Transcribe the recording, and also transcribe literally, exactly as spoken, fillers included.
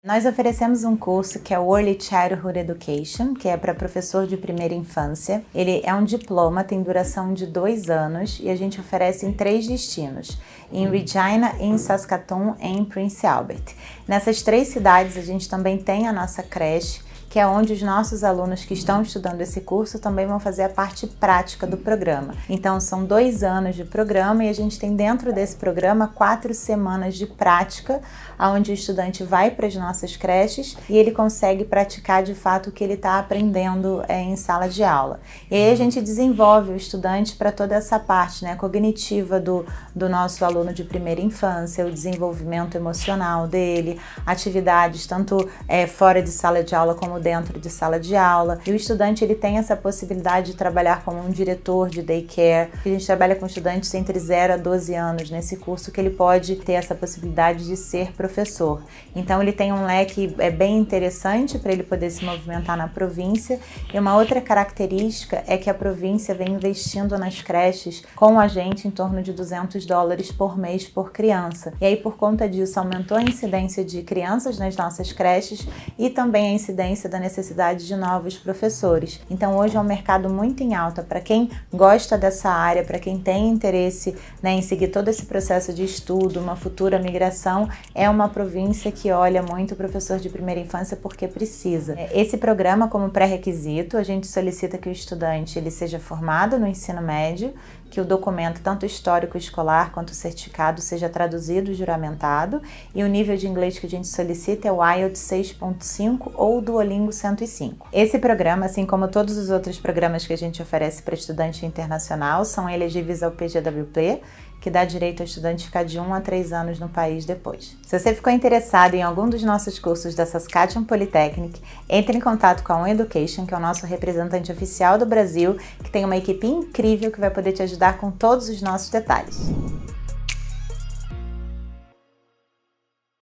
Nós oferecemos um curso que é o Early Childhood Education, que é para professor de primeira infância. Ele é um diploma, tem duração de dois anos e a gente oferece em três destinos, em Regina, em Saskatoon e em Prince Albert. Nessas três cidades a gente também tem a nossa creche, que é onde os nossos alunos que estão estudando esse curso também vão fazer a parte prática do programa. Então são dois anos de programa e a gente tem dentro desse programa quatro semanas de prática, onde o estudante vai para as nossas creches e ele consegue praticar de fato o que ele está aprendendo é, em sala de aula. E aí a gente desenvolve o estudante para toda essa parte, né, cognitiva do, do nosso aluno de primeira infância, o desenvolvimento emocional dele, atividades tanto é, fora de sala de aula como dentro de sala de aula. E o estudante ele tem essa possibilidade de trabalhar como um diretor de daycare. A gente trabalha com estudantes entre zero a doze anos nesse curso, que ele pode ter essa possibilidade de ser professor. Então ele tem um leque é, bem interessante para ele poder se movimentar na província. E uma outra característica é que a província vem investindo nas creches com a gente em torno de duzentos dólares por mês por criança. E aí por conta disso aumentou a incidência de crianças nas nossas creches e também a incidência da necessidade de novos professores. Então hoje é um mercado muito em alta para quem gosta dessa área, para quem tem interesse, né, em seguir todo esse processo de estudo, uma futura migração. É uma província que olha muito o professor de primeira infância porque precisa. Esse programa, como pré-requisito, a gente solicita que o estudante ele seja formado no ensino médio, que o documento, tanto histórico escolar quanto o certificado, seja traduzido e juramentado, e o nível de inglês que a gente solicita é o I E L T S seis ponto cinco ou o Duolingo cento e cinco. Esse programa, assim como todos os outros programas que a gente oferece para estudante internacional, são elegíveis ao P G W P, que dá direito ao estudante ficar de um a três anos no país depois. Se você ficou interessado em algum dos nossos cursos da Saskatchewan Polytechnic, entre em contato com a On Education, que é o nosso representante oficial do Brasil, que tem uma equipe incrível que vai poder te ajudar com todos os nossos detalhes.